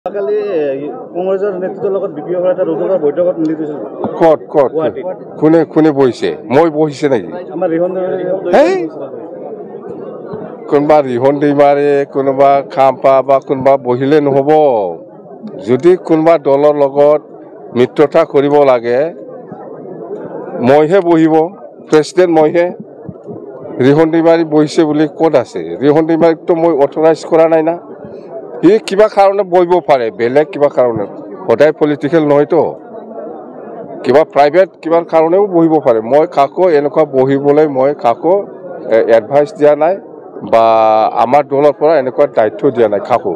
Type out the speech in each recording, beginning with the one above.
কালি কংগ্ৰেছৰ নেতৃত্বৰ লগত বিপিএফৰ এটা ৰোজগাৰ বৈঠকত মিলিত হৈছিল। কোনে বহিছে? মই বহিছে নেকি? আমাৰ ৰিহন কোনোবা ৰিহন दैमारे কোনোবা খাম্পা বা কোনোবা বহিলে নহ'ব। যদি কোনোবা দলৰ লগত মিত্ৰতা কৰিব লাগে মইহে বহিব, প্ৰেচিডেণ্ট মইহে। ৰিহন दैमारे বহিছে বুলি ক'ত আছে? ৰিহন दैमारेকতো মই অথৰাইজ কৰা নাই না। সি কিবা কাৰণে বহিব পাৰে, বেলেগ কিবা কাৰণে, সদায় পলিটিকেল নহয়তো, কিবা প্ৰাইভেট কিবা কাৰণেও বহিব পাৰে। মই কাকো এনেকুৱা বহিবলৈ মই কাকো এডভাইচ দিয়া নাই বা আমাৰ দলৰ পৰা এনেকুৱা দায়িত্ব দিয়া নাই কাকো।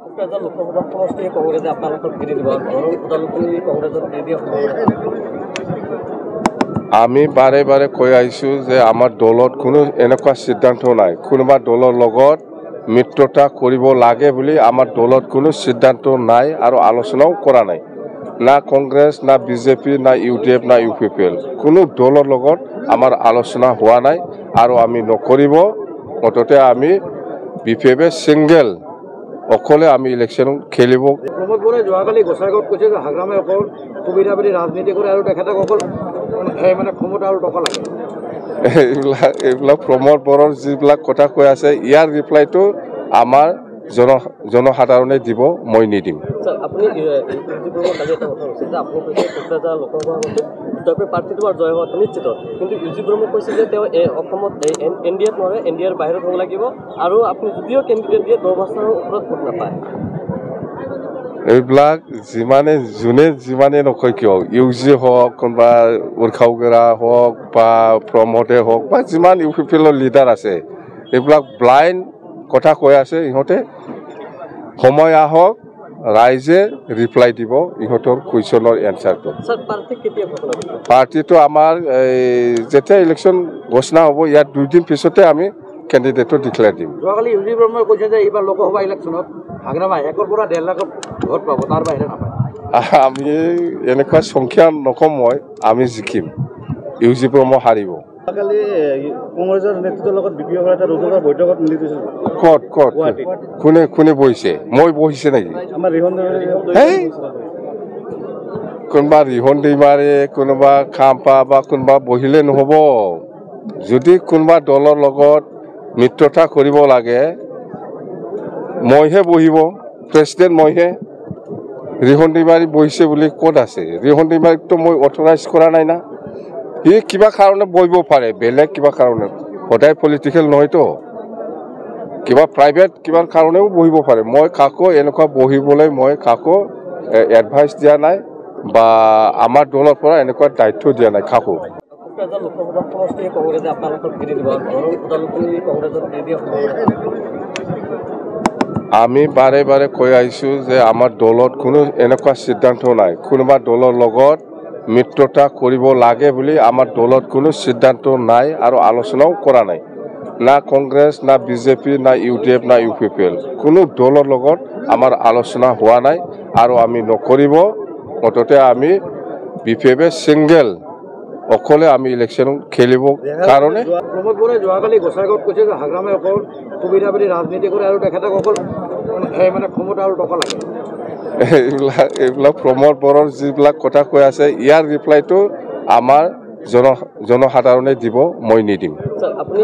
আমি বাৰে বাৰে কৈ আহিছোঁ যে আমাৰ দলত কোনো এনেকুৱা সিদ্ধান্ত নাই। কোনোবা দলৰ লগত মিত্ৰতা কৰিব লাগে বুলি আমাৰ দলত কোনো সিদ্ধান্ত নাই আৰু আলোচনাও কৰা নাই। না কংগ্ৰেছ, না বিজেপি, না ইউডিএফ, না ইউপিপিএল, কোনো দলৰ লগত আমাৰ আলোচনা হোৱা নাই আৰু আমি নকৰিব। মুঠতে আমি বিপিএফে সিংগেল অকলে আমি ইলেকশ্যন খেলিব। প্ৰমোদ বৰাই যোৱাকালি গোসাইগাঁৱত কৈছে যে হাগ্ৰামে অকল সুবিধা বুলি ৰাজনীতি কৰে আৰু তেখেতক অকল মানে ক্ষমতা আৰু টকা লাগে। এইবিলাক প্ৰমোদ বৰৰ যিবিলাক কথা কৈ আছে, ইয়াৰ ৰিপ্লাইটো আমাৰ জনসাধাৰণে দিব, মই নিদিম। আপুনি প্ৰাৰ্থীটো জয় হোৱাটো নিশ্চিত, কিন্তু ইউ জি ব্ৰহ্মই কৈছে যে তেওঁ অসমত এনডিএত নহয়, এনডিএৰ বাহিৰত হ'ব লাগিব আৰু আপুনি যদিও কেণ্ডিডেট দিয়ে 10 বছৰৰ ওপৰত ভোট নাপায়। এইবিলাক যোনে যিমানে নকয় কিয়, ইউ জি হওক, কোনোবা উৰ্খাওগেৰা হওক বা প্ৰমোদে হওক বা যিমান ইউ পি পি এলৰ লিডাৰ আছে, এইবিলাক ব্লাইণ্ড কথা কৈ আছে। ইহঁতে সময় আহক, ৰাইজে ৰিপ্লাই দিব ইহঁতৰ কুৱেশ্যনৰ এনচাৰটো। পাৰ্টিটো আমাৰ যেতিয়া ইলেকশ্যন ঘোষণা হ'ব, ইয়াত 2 দিন পিছতে আমি কেণ্ডিডেটটো ডিক্লেয়াৰ দিম। যোৱাকালি ইউ জি ব্ৰহ্মই কৈছে যে এইবাৰ লোকসভা ইলেকশ্যনত হাগ্ৰামা 1 পৰা 1.5 লাখ ভোট পাব, তাৰ বাহিৰে নাপায়। আমি এনেকুৱা সংখ্যা নকম, আমি জিকিম, ইউ জি ব্ৰহ্ম হাৰিব। কালি কংগ্ৰেছৰ নেতৃত্বৰ লগত বিপিএফৰ এটা ৰোজগাৰ বৈঠকত মিলিত হৈছিল। কোনে বহিছে? মই বহিছে নেকি? আমাৰ ৰিহন কোনোবা ৰিহন दैमारे কোনোবা খাম্পা বা কোনোবা বহিলে নহ'ব। যদি কোনোবা দলৰ লগত মিত্ৰতা কৰিব লাগে মইহে বহিব, প্ৰেচিডেণ্ট মইহে। ৰিহন दैमारे বহিছে বুলি ক'ত আছে? ৰিহন दैमारेকতো মই অথৰাইজ কৰা নাই না। সি কিবা কাৰণে বহিব পাৰে, বেলেগ কিবা কাৰণে, সদায় পলিটিকেল নহয়তো, কিবা প্ৰাইভেট কিবা কাৰণেও বহিব পাৰে। মই কাকো এনেকুৱা বহিবলৈ মই কাকো এডভাইচ দিয়া নাই বা আমাৰ দলৰ পৰা এনেকুৱা দায়িত্ব দিয়া নাই কাকো। আমি বাৰে বাৰে কৈ আহিছোঁ যে আমাৰ দলত কোনো এনেকুৱা সিদ্ধান্ত নাই। কোনোবা দলৰ লগত মিত্ৰতা কৰিব লাগে বুলি আমাৰ দলত কোনো সিদ্ধান্ত নাই আৰু আলোচনাও কৰা নাই। না কংগ্ৰেছ, না বিজেপি, না ইউডিএফ, না ইউপিপিএল, কোনো দলৰ লগত আমাৰ আলোচনা হোৱা নাই আৰু আমি নকৰিব। মুঠতে আমি বিপিএফে সিংগেল অকলে আমি ইলেকশ্যন খেলিব কাৰণে। প্ৰমোদ বৰাই যোৱাকালি গোসাইগাঁৱত কৈছে যে হাগ্ৰামে অকল সুবিধা বুলি ৰাজনীতি কৰে আৰু তেখেতক অকল মানে ক্ষমতা আৰু টকা লাগে। এইবিলাক প্ৰমোদ বৰৰ যিবিলাক কথা কৈ আছে, ইয়াৰ ৰিপ্লাইটো আমাৰ জনসাধাৰণে দিব, মই নিদিম। আপুনি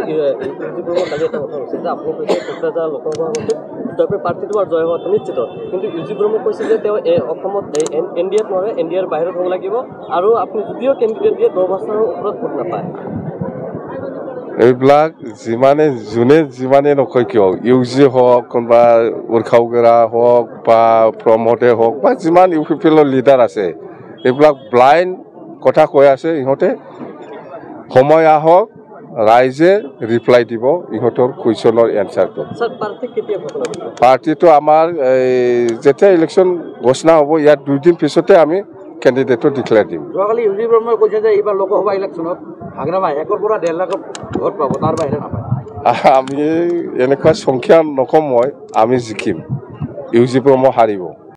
প্ৰাৰ্থীটো জয় হোৱাটো নিশ্চিত, কিন্তু ইউ জি ব্ৰহ্মই কৈছে যে তেওঁ অসমত এনডিএত নহয়, এনডিএৰ বাহিৰত হ'ব লাগিব আৰু আপুনি যদিও কেণ্ডিডেট দিয়ে 10 বছৰৰ ওপৰত ভোট নাপায়। এইবিলাক যোনে যিমানে নকয় কিয়, ইউ জি হওক, কোনোবা উৰ্খাওগেৰা হওক বা প্ৰমোদে হওক বা যিমান ইউ পি পি এলৰ লিডাৰ আছে, এইবিলাক ব্লাইণ্ড কথা কৈ আছে। ইহঁতে সময় আহক, ৰাইজে ৰিপ্লাই দিব ইহঁতৰ কুৱেশ্যনৰ এনচাৰটো। পাৰ্টিটো আমাৰ যেতিয়া ইলেকশ্যন ঘোষণা হ'ব, ইয়াত 2 দিন পিছতে আমি কেণ্ডিডেটটো ডিক্লেয়াৰ দিম। যোৱাকালি ইউ জি ব্ৰহ্মই কৈছে যে এইবাৰ লোকসভা ইলেকশ্যনত হাগ্ৰামা 1 পৰা 1.5 লাখ ভোট পাব, তাৰ বাহিৰে নাপায়। আমি এনেকুৱা সংখ্যা নকম, আমি জিকিম, ইউ জি ব্ৰহ্ম হাৰিব।